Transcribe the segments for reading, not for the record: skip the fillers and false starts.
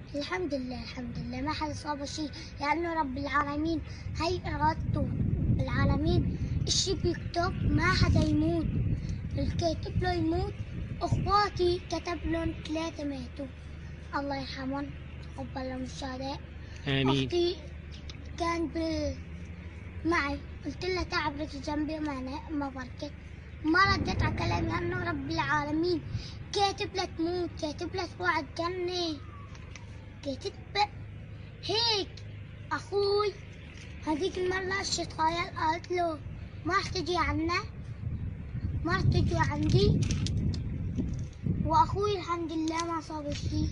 الحمد لله الحمد لله ما حد صاب شيء، لأنه رب العالمين هي إرادته العالمين. الشي بيكتب ما حدا يموت، الكاتب له يموت. أخواتي كتب لهم 3 ماتوا، الله يرحمهم قبل لهم الشهداء. آمين. أختي كان معي، قلت لها تعبرك جنبي ما بركت، ما ردت على كلامي، لأنه رب العالمين كاتب لها تموت، كاتب لها تروح الجنة، كاتب هيك. أخوي هذيك المرة الشيطانية قالت له ما رح تجي عنا، ما رح تجي عندي، وأخوي الحمد لله ما صاب شي.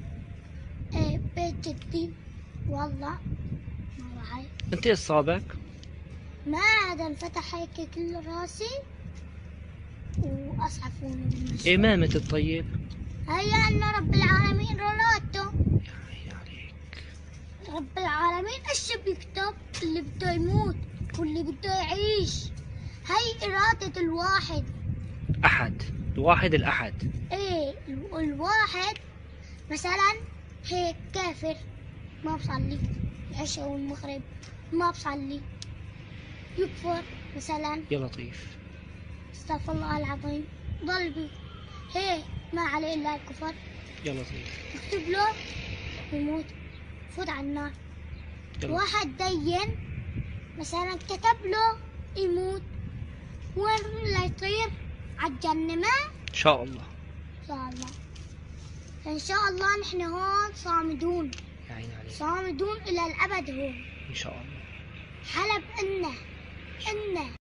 بيت جدي والله ما وعي. انت ايش صابك؟ ما هذا انفتح هيك كل راسي وأسعفوني بالمشي. ايه ما مت الطيب؟ هيا أن رب العالمين رلاته. يا عليك. رب العالمين ايش بيكتب؟ اللي بده يموت واللي بده يعيش، هي إرادة الواحد. أحد، الواحد الأحد. ايه الواحد مثلا هيك كافر ما بصلي العشاء والمغرب، ما بصلي، يكفر مثلا، يا لطيف. استغفر الله العظيم، ضل بي هيك ما عليه الا الكفر، يا لطيف. يكتب له يموت، فوت على النار. واحد دين مثلا كتب له يموت، وين لا يطير على الجنة. ما إن شاء الله. إن شاء الله إن شاء الله نحن هون صامدون، يا عيني عليك. صامدون إلى الأبد هون. إن شاء الله. حلب إنه